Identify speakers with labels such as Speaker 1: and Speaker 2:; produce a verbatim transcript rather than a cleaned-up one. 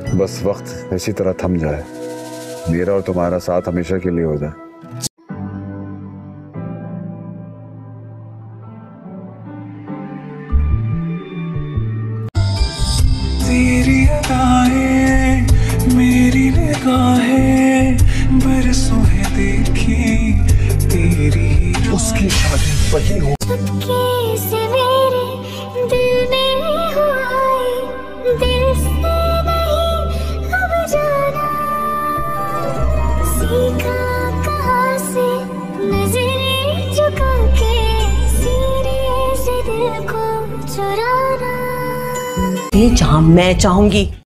Speaker 1: बस वक्त इसी तरह थम जाए, मेरा और तुम्हारा साथ हमेशा के लिए हो जाए।
Speaker 2: तेरी अदाएं मेरी निगाहें बरसों है देखी तेरी, उसकी शादी वही हो।
Speaker 3: चुपके से मेरे दिल में हो आई, दिल से नहीं अब जाना, सीखा कहाँ से नजरें झुका के सीने से दिल को चुराना।
Speaker 4: जहाँ मैं चाहूंगी